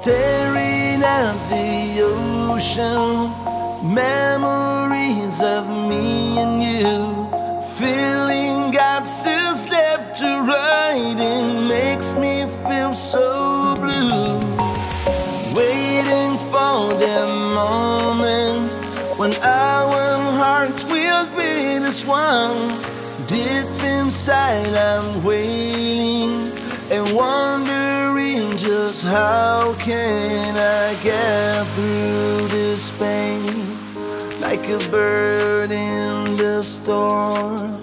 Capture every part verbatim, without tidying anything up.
staring at the ocean, memories of me and you, filling gaps is left to writing, makes me feel so blue. Waiting for the moment when our hearts will be as one. Deep inside I'm waiting and wondering just how can I get through this pain, like a bird in the storm.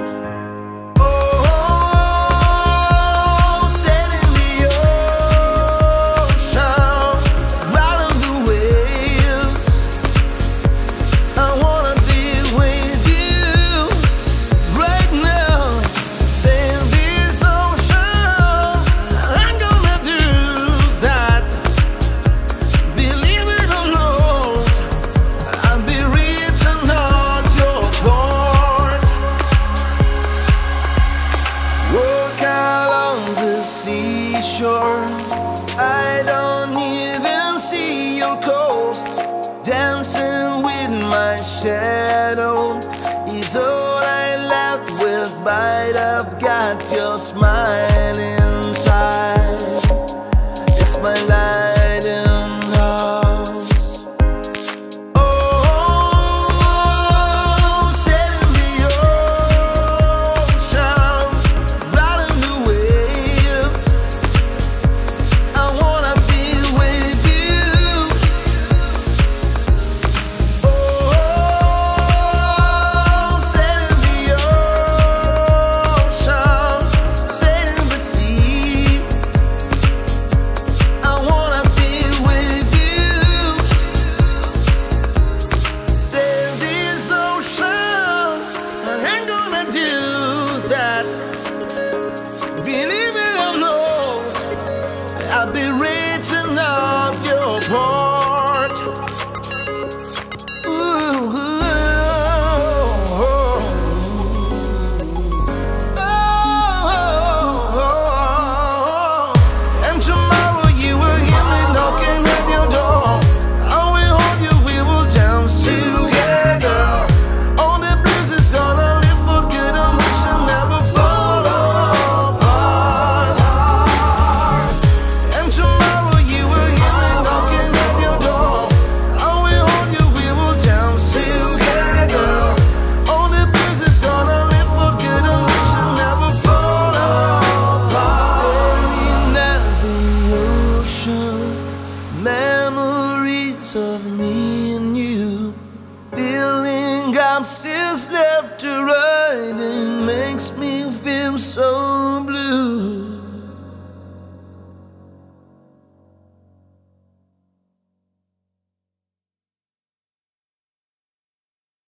I don't even see your coast, dancing with my shadow is all I left with, but I've got your smile inside. It's my lighthouse. Believe it or not, I'll be reaching out your part. Ooh, oh, oh, oh. And tomorrow you will hear me knocking at your door. I will hold you, we will dance together. All the blues is gonna live for good and we shall never fall apart. Memories of me and you, filling gaps is left to write, and makes me feel so blue.